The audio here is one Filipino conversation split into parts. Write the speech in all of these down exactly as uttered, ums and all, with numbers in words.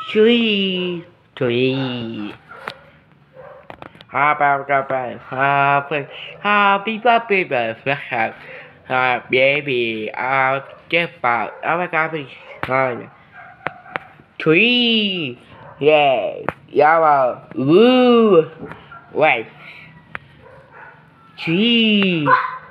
Tree. Tree. Happy birthday. Happy Happy birthday. Happy baby. I'll get out. Oh my god, please. Tree. Yeah. Yellow. Woo. Wait. Tree.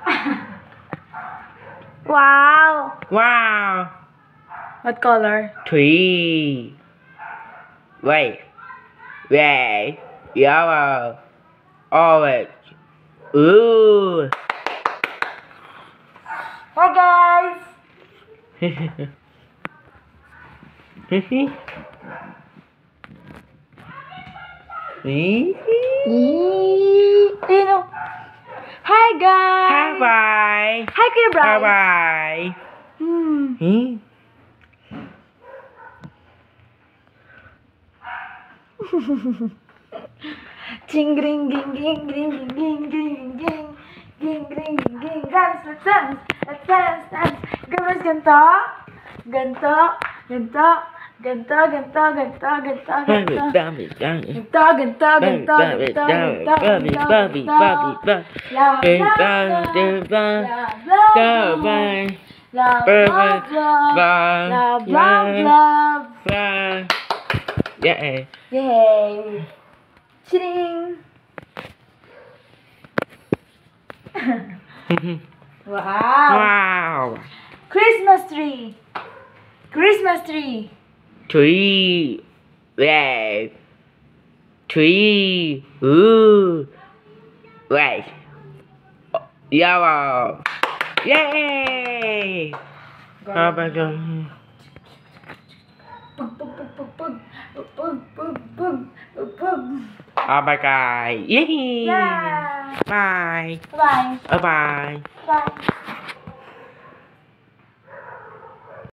Wow. Wow. What color? Tree. Wait. Red. Yellow. Orange. Ooh. Hi guys. Tino. Hi guys. Hi bye. Hi Kuya Bryce. Bye bye. Hmm. Hmm? Ching ring ging ging ging ging ging ging ging ging ging ging dance let's dance let's dance dance girls ganto ganto ganto ganto ganto ganto ganto ganto ganto ganto ganto ganto ganto ganto love love love love love love Yeah. yay ching. Wow. Wow. Christmas tree. Christmas tree. Tree. Red. Tree. Ooh. Red. Yellow. Yay. How about you? Pug pug pug pug pug pug pug pug pug pug. Oh my god. Yay. Yeah. Bye. Bye. Bye bye. Bye.